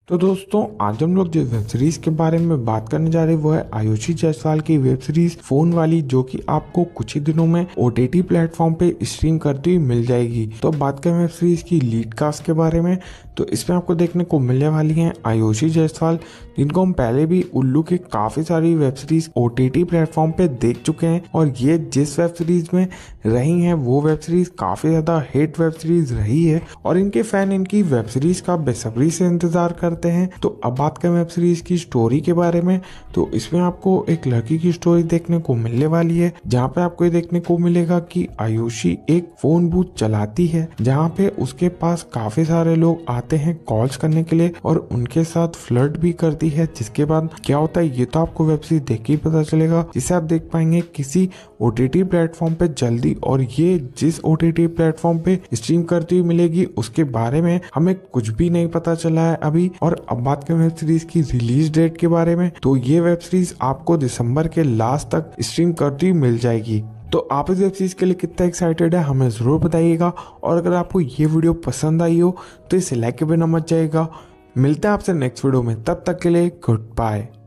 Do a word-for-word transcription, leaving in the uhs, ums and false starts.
तो दोस्तों आज हम लोग जिस वेब सीरीज के बारे में बात करने जा रहे हैं वो है आयुषी जायसवाल की वेब सीरीज फोन वाली, जो कि आपको कुछ ही दिनों में ओटीटी प्लेटफॉर्म पे स्ट्रीम करती हुई मिल जाएगी। तो बात करें वेब सीरीज की लीड कास्ट के बारे में, तो इसमें आपको देखने को मिलने वाली हैं आयुषी जायसवाल, जिनको हम पहले भी उल्लू की काफी सारी वेब सीरीज ओटीटी प्लेटफॉर्म पे देख चुके हैं और ये जिस वेब सीरीज में रही हैं वो वेब सीरीज काफी ज्यादा हिट वेब सीरीज रही है और इनके फैन इनकी वेब सीरीज का बेसब्री से इंतजार करते हैं। तो अब बात करें वेब सीरीज की स्टोरी के बारे में, तो इसमें आपको एक लड़की की स्टोरी देखने को मिलने वाली है, जहाँ पे आपको ये देखने को मिलेगा कि आयुषी एक फोन बूथ चलाती है, जहाँ पे उसके पास काफी सारे लोग आते हैं कॉल्स करने के लिए और उनके साथ फ्लर्ट भी करती है। जिसके बाद क्या होता है ये तो आपको वेब सीरीज देख के ही पता चलेगा, जिसे आप देख पाएंगे किसी ओटीटी प्लेटफॉर्म पे जल्दी। और ये जिस ओटीटी प्लेटफॉर्म पे स्ट्रीम करती हुई मिलेगी उसके बारे में हमें कुछ भी नहीं पता चला है अभी। और अब बात करें वेब सीरीज की रिलीज डेट के बारे में, तो ये वेब सीरीज आपको दिसंबर के लास्ट तक स्ट्रीम करती हुई मिल जाएगी। तो आप इस वेब सीरीज के लिए कितना एक्साइटेड है हमें जरूर बताइएगा, और अगर आपको ये वीडियो पसंद आई हो तो इसे लाइक के बिना मत जाइएगा। मिलते हैं आपसे नेक्स्ट वीडियो में, तब तक के लिए गुड बाय।